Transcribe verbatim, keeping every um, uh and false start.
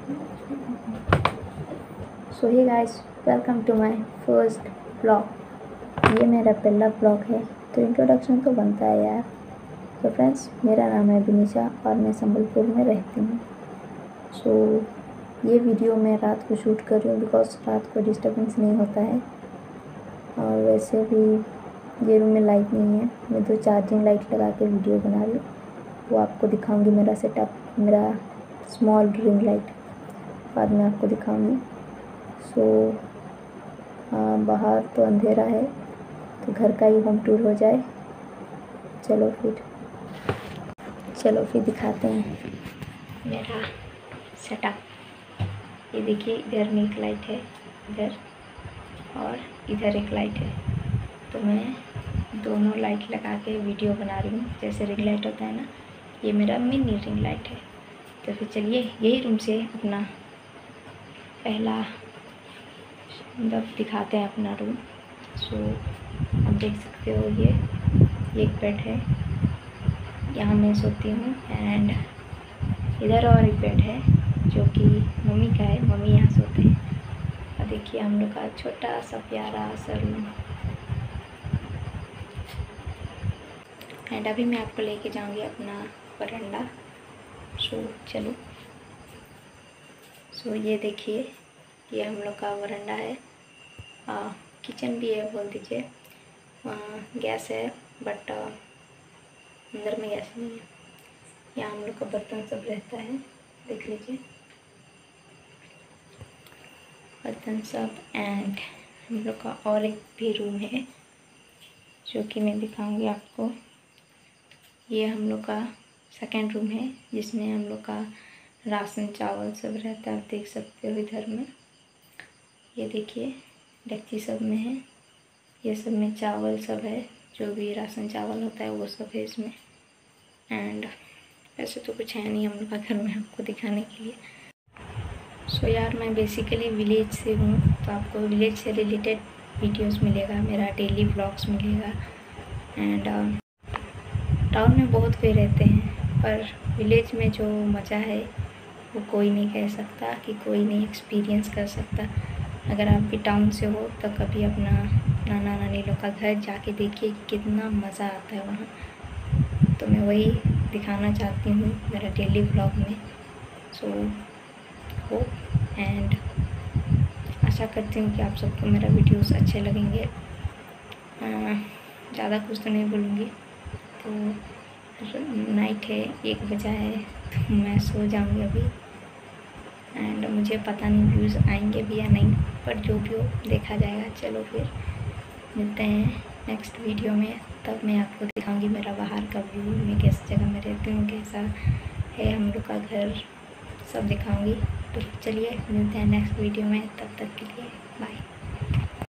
So hey guys, welcome to my first blog. ये मेरा पहला ब्लॉग है तो इंट्रोडक्शन तो बनता है यार। तो फ्रेंड्स, मेरा नाम है विनीशा और मैं संबलपुर में रहती हूँ। सो ये वीडियो मैं रात को शूट कर रही हूँ बिकॉज रात को डिस्टर्बेंस नहीं होता है। और वैसे भी ये रूम में लाइट नहीं है, मैं तो चार्जिंग लाइट लगा के वीडियो बना रही हूँ। वो आपको दिखाऊंगी मेरा सेटअप, मेरा स्मॉल रिंग लाइट बाद में आपको दिखाऊंगी। सो हाँ, बाहर तो अंधेरा है तो घर का ही होम टूर हो जाए। चलो फिर चलो फिर दिखाते हैं मेरा सेटअप। ये देखिए, इधर में एक लाइट है, इधर और इधर एक लाइट है। तो मैं दोनों लाइट लगा के वीडियो बना रही हूँ। जैसे रिंग लाइट होता है ना, ये मेरा मिनी रिंग लाइट है। तो फिर चलिए यही रूम से अपना पहला मतलब दिखाते हैं अपना रूम। सो आप देख सकते हो, ये ये एक बेड है, यहाँ मैं सोती हूँ। एंड इधर और एक बेड है जो कि मम्मी का है, मम्मी यहाँ सोते हैं। और देखिए हम लोग का छोटा सा प्यारा सा रूम। एंड अभी मैं आपको लेके जाऊँगी अपना वरांडा। सो चलो। सो ये देखिए, ये हम लोग का वरांडा है। आ, किचन भी है बोल दीजिए। गैस है बट अंदर में गैस नहीं है। यहाँ हम लोग का बर्तन सब रहता है, देख लीजिए बर्तन सब। एंड हम लोग का और एक भी रूम है जो कि मैं दिखाऊंगी आपको। ये हम लोग का सेकंड रूम है जिसमें हम लोग का राशन चावल सब रहता है। आप देख सकते हो इधर में, ये देखिए डेक्ची सब में है, ये सब में चावल सब है, जो भी राशन चावल होता है वो सब है इसमें। एंड वैसे तो कुछ है नहीं हम लोग का घर में आपको दिखाने के लिए। सो so यार, मैं बेसिकली विलेज से हूँ तो आपको विलेज से रिलेटेड वीडियोस मिलेगा, मेरा डेली व्लॉग्स मिलेगा। एंड टाउन में बहुत कोई रहते हैं पर विलेज में जो मज़ा है वो कोई नहीं कह सकता, कि कोई नहीं एक्सपीरियंस कर सकता। अगर आप भी टाउन से हो तो कभी अपना नाना नानी लोग का घर जाके देखिए कितना मज़ा आता है वहाँ। तो मैं वही दिखाना चाहती हूँ मेरा डेली व्लॉग में। सो होप एंड आशा करती हूँ कि आप सबको मेरा वीडियोस अच्छे लगेंगे। ज़्यादा कुछ तो नहीं बोलूँगी। तो नाइट है, एक बजा है तो मैं सो जाऊँगी अभी। एंड मुझे पता नहीं व्यूज़ आएंगे भी या नहीं, पर जो भी हो देखा जाएगा। चलो फिर मिलते हैं नेक्स्ट वीडियो में। तब मैं आपको दिखाऊंगी मेरा बाहर का व्यू, मैं किस जगह में रहती हूँ, कैसा है हम लोग का घर, सब दिखाऊंगी। तो चलिए मिलते हैं नेक्स्ट वीडियो में, तब तक के लिए बाय।